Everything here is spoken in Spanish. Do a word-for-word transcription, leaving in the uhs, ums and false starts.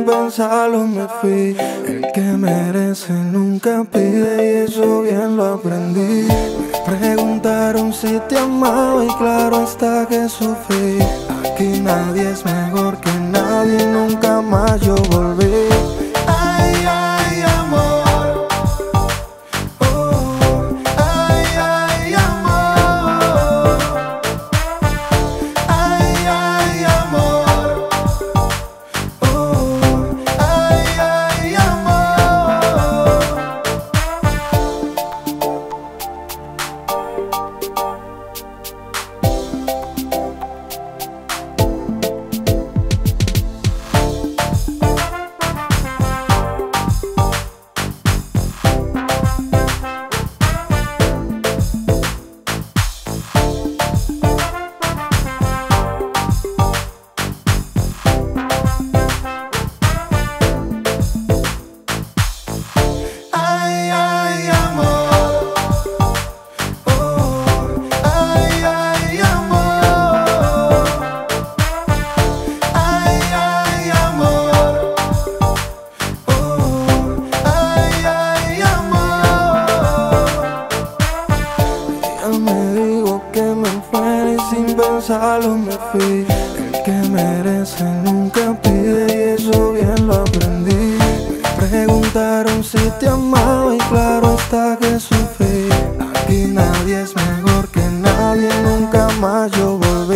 pensarlo me fui. El que merece nunca pide y eso bien lo aprendí. Me preguntaron si te amaba y claro está que sufrí. Aquí nadie es mejor que nadie, nunca más yo volví. Ay, ay, amor. Oh, ay, ay, amor. Ay, ay, amor. Oh, ay, ay, amor. Ay, ay, amor. Oh, ay, ay, amor. Ay, ay, amor. Oh, ay, ay, amor. Ella me dijo que me fuera y sin pensarlo me fui. El que merece nunca pide y eso bien lo aprendí. Me preguntaron si te amaba y claro está que sufrí. Aquí nadie es mejor que nadie, nunca más yo volví.